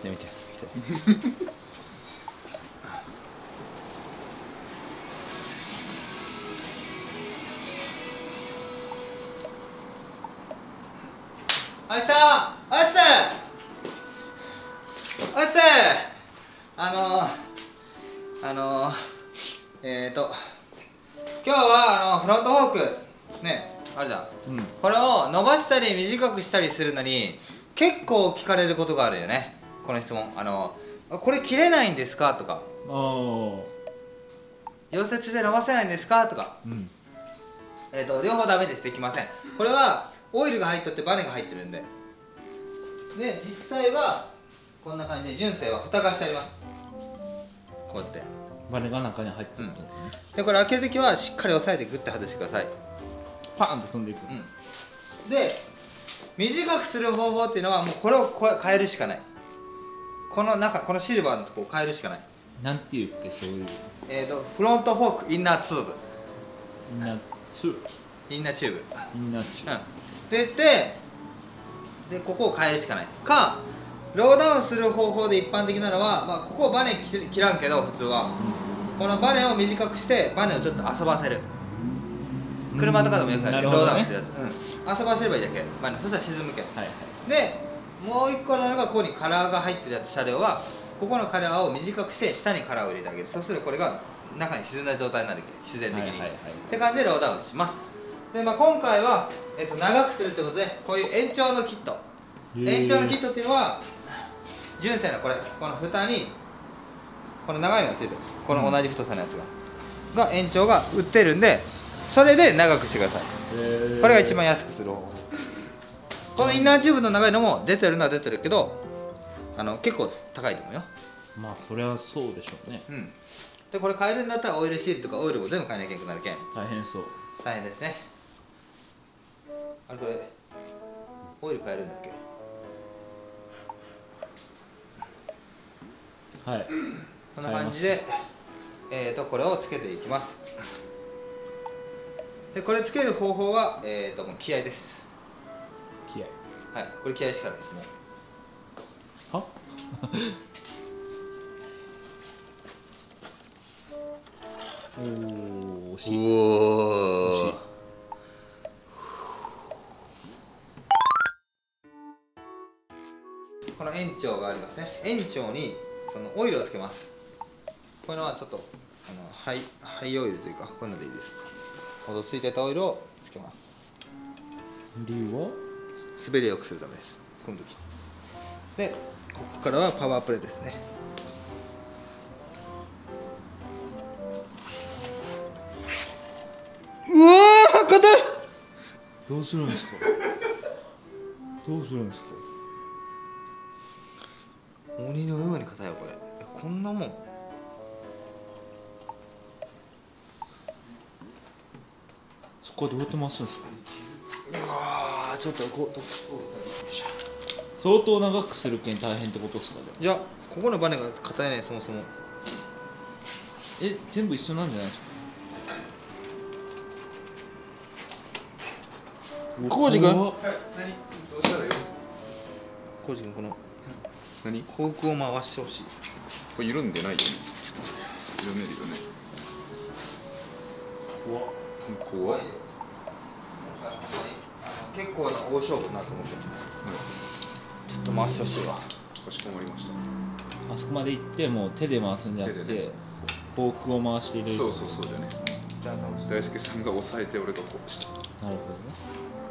てみて。あいさん、あいさん、あいさん、今日はフロントフォークね、あるじゃん、これを伸ばしたり短くしたりするのに結構聞かれることがあるよね、この質問。これ切れないんですかとか、溶接で伸ばせないんですかとか、両方ダメです、できません。これはオイルが入っとってバネが入ってるんで、で実際はこんな感じで純正は蓋がしてあります。こうやってバネが中に入ってる、 でこれ開けるときはしっかり押さえてグッて外してください。 パーンと飛んでいく、 で短くする方法っていうのはもうこれを変えるしかない。この中、このシルバーのとこを変えるしかない。 なんていうっけ、そういう。 フロントフォークインナーツーブ、 インナーチューブ、 インナーチューブ、 インナーチューでここを変えるしかないか。ローダウンする方法で一般的なのは、まあ、ここをバネ切らんけど普通は、このバネを短くしてバネをちょっと遊ばせる。車とかでもよくやる、ローダウンするやつ、遊ばせればいいだけ、バネ、そしたら沈むけん、でもう一個なのが、ここにカラーが入ってるやつ、車両はここのカラーを短くして下にカラーを入れてあげる。そうするとこれが中に沈んだ状態になるけど、必然的にって感じでローダウンします。で、まあ、今回は、長くするってことでこういう延長のキット、延長のキットっていうのは純正のこの蓋にこの長いのがついてる、この同じ太さのやつが延長が売ってるんで、それで長くしてください。これが一番安くする方法。このインナーチューブの長いのも出てるのは出てるけど、結構高いと思うよ。 まあそれはそうでしょうね。 でこれ変えるんだったらオイルシールとかオイルも全部変えなきゃいけなくなるけん大変そう。 大変ですね。これオイル変えるんだっけ。 はい、 こんな感じでこれをつけていきます。でこれつける方法はもう気合です。 気合、 はい、これ気合しかないですね。 はおお、惜しい。 おお、この延長がありますね。延長にそのオイルをつけます。こういうのはちょっとハイオイルというか、こういうのでいいです。ほどついてたオイルをつけます。 理由は滑りを良くするためです、この時。でここからはパワープレですね。うわー、硬い。 どうするんですかどうするんですか。 鬼のように硬いよこれ。こんなもん。 そこはどうやって回すんですか。 うわー、ちょっとこう相当長くするけん大変ってことですか。 いや、ここのバネが硬いね、そもそも。 全部一緒なんじゃないですか。 コウジ君、 何どうしたらいい？ コウジ君、この何？ フォークを回してほしい。 これ緩んでないよね。ちょっと待って。緩めるよね。怖っ。 結構な大勝負になると思うけど、ちょっと回してほしいわ。 かしこまりました。 あそこまで行ってもう手で回すんじゃなくて、フォークを回して入れる。 そうそうそうじゃね。大輔さんが押さえて俺がこうした。 なるほどね。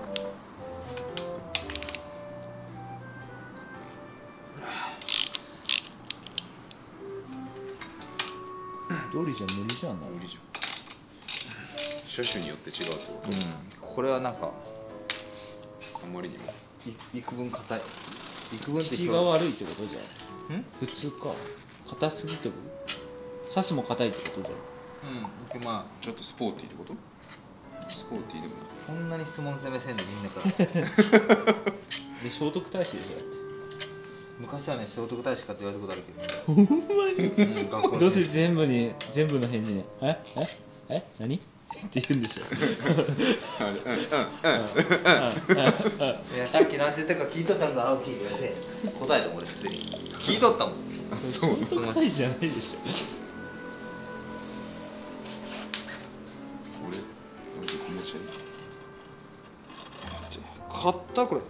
一人じゃ無理じゃんな。 無理じゃん。車種によって違うってこと。 これはなんかあんまりにも幾分硬い。幾分って気が悪いってことじゃん。普通か。硬すぎても刺すも硬いってことじゃん。 まあちょっとスポーティーってこと？スポーティーでもそんなに質問攻めせんでみんなからで聖徳太子でしょ。だって昔はね、聖徳太子かって言われたことあるけほんまに、どうせ全部の返事に何？ って言うんでしょ。 いや、さっきなんて言ったか聞いとったんだ、青木言われて答えたもん俺普通に聞いとったもん。 あ、そうなの。 本当答えじゃないでしょ。 俺ちょっと持ち上げて。 買ったこれ。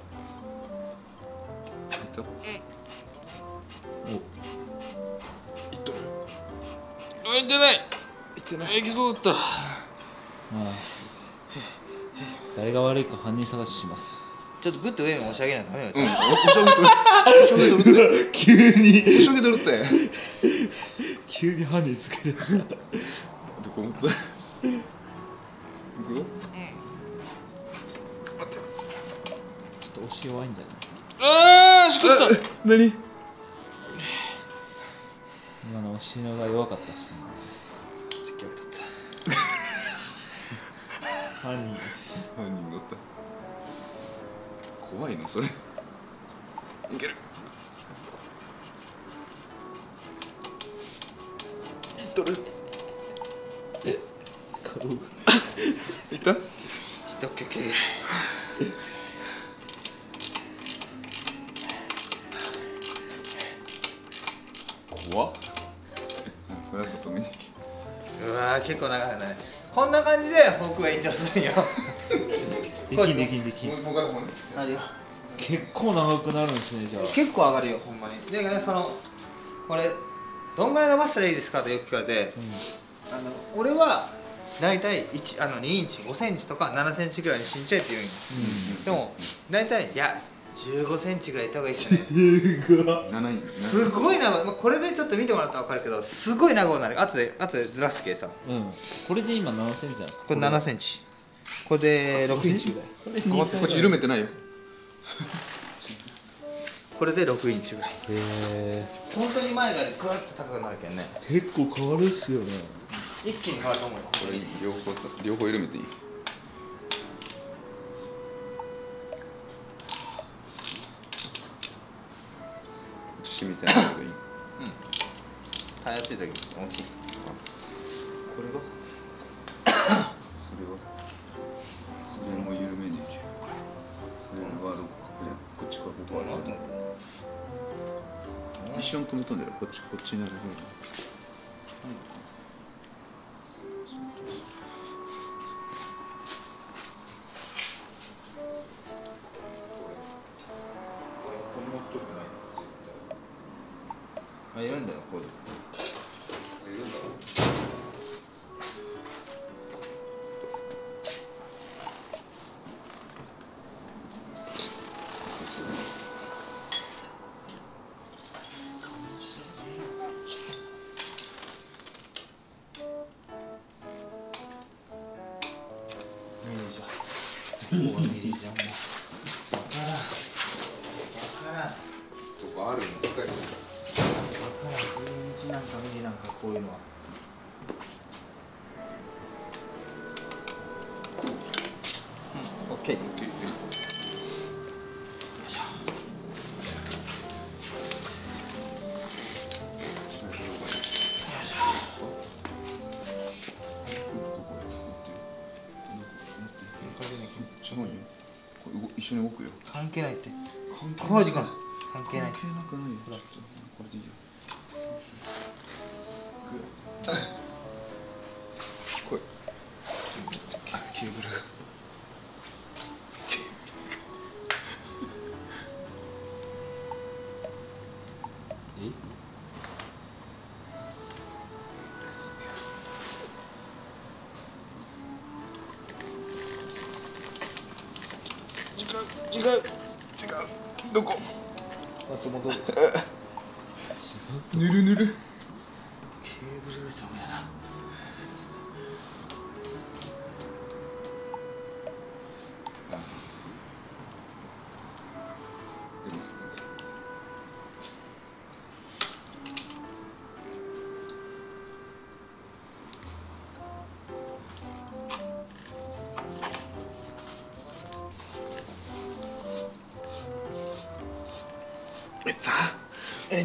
いったお、 いっとる。 あ、いってない。 いってない。 いきそうだった。 まあ、誰が悪いか犯人探しします。 ちょっとグッと上に押し上げないとダメよ。 うん、押し上げとる。押し上げとるって。 急に押し上げとるって。 急に犯人つける。 どこ持つ？行くよ。 ちょっと押し弱いんじゃない？ ああ、しくった。 何？ 今の押しのが弱かったっすね。 逆だった。 犯人。 犯人だった。怖いのそれ。いける。いっとる。 え、顔が。 いった？ ひとけけ。 怖っ。これだと止めに行け。 うわー、結構長いね。こんな感じで僕は延長するんよ。 できんできんできん。 もう片方ね。 あるよ。 結構長くなるんですね、じゃあ。 結構上がるよ、ほんまに。でね、これどんぐらい伸ばしたらいいですかとよく聞かれて、俺は大体2インチ5センチとか7センチぐらいにしんちゃいって言うんよ。でも大体いや15センチぐらいいった方がいいですよね。 7インチ。 すごい長い、これでちょっと見てもらったら分かるけど、すごい長くなる。後でずらしてけさ。 うん。これで今7センチなんですか？ これ7センチ。これで6インチぐらい。 これこっち緩めてないよ。 これで6インチぐらい。 へえ。 本当に前がグワッと高くなるけんね。 結構変わるっすよね。 一気に変わると思うよ。 これ両方緩めていい？締めてないけどいい？ 耐えやすい時大きい。これがそれも緩めねえけど。それはどこかこっちかここかな。一緒に止めとんだよ。こっちになる方が。 あ、いるんだよ、こういう。 いるんだろう。 もうミリじゃん。もうわからん。 そこあるの。 12時なんかミリなんかこういうのは。オッケー。よいしょ。 一緒に動くよ。 関係ないって。 関係浩司君関係ない。 関係なくないよ。ちょっとこれでいいよ。来い。ケーブル。 え？ 違う。どこ？ あと戻る。 ぬるぬる。 ケーブルが邪魔やな。いった。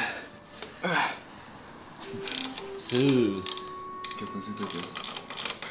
スー。 逆についてるよ。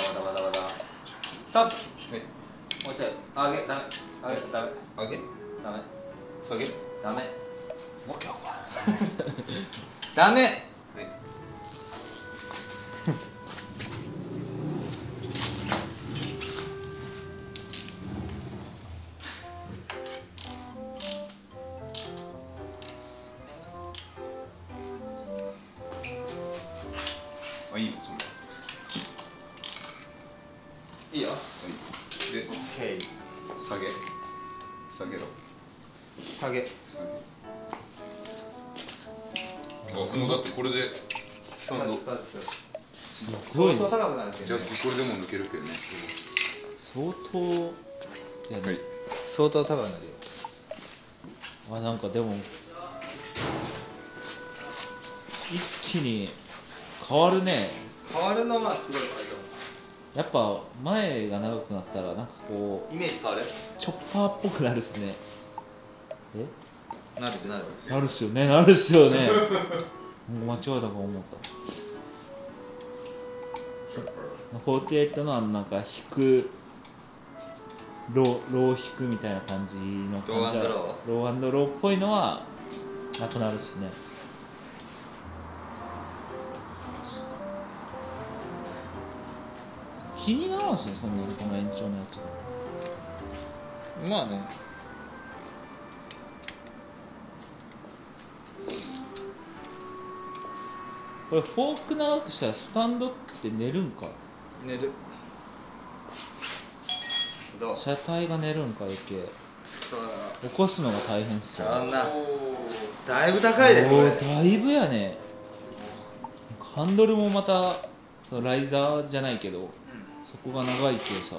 ストップ。 はいもうちょい上げダメ上げダメ上げダメ下げダメわけわからんダメ。 はいあ、いいよ、そんな。 いいよ。 はい。で、 オッケー。 下げ。下げろ。 下げ。 下げ。あ、もうだってこれで。スタンド。 すごいね。 相当高くなるけじゃあ、 どね。 これでも抜けるけどね。 相当じゃあね、 はい。 相当高くなるよ。 あ、なんかでも一気に変わるね。 変わるのはすごいやっぱ前が長くなったらなんかこイメージ変わる。 うチョッパーっぽくなるっすね。 なるなる。 なるっすよね、なるっすよね。もう間違いだと思った。48のなんか弾くロー弾くみたいな感じの感じはロー&ローっぽいのはなくなるっすね。気にならんすね、そんなにこの延長のやつ。 まあね。 これフォーク長くしたらスタンドって寝るんか。 寝る。どう。 車体が寝るんか余計。 そう起こすのが大変っすよ。 だ。あんな。だいぶ高いでこおれ。 ーだいぶやね。ハンドルもまたライザーじゃないけど、そこが長いけどさ、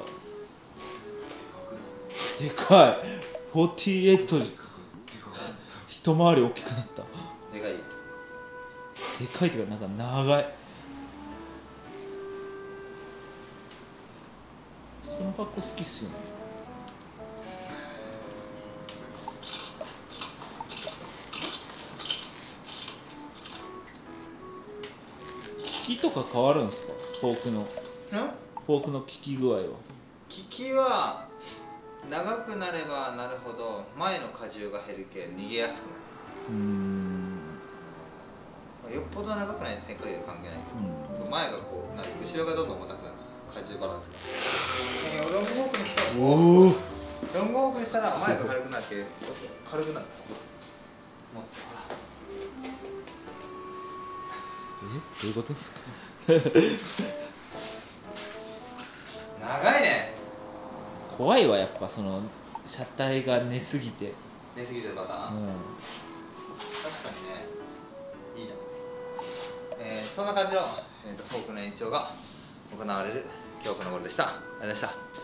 でかい。48一回り大きくなった。 でかい。 でかいっていうかなんか長い。その格好好きっすよね。利きとか変わるんですか？フォークの効き具合は。 利きは長くなればなるほど前の荷重が減るけ逃げやすくなる。よっぽど長くないと旋回で関係ないけど、前がこうなる、後ろがどんどん重たくなる、荷重バランスが。ロングフォークにしたらロングフォークにしたら前が軽くなるけど、ちょっと軽くなる。 どういうことですか？ 長いね。 怖いわ、やっぱその車体が寝すぎて。 寝すぎてるパターン、確かにね。いいじゃん。そんな感じの、フォークの延長が行われる今日この頃でした。ありがとうございました。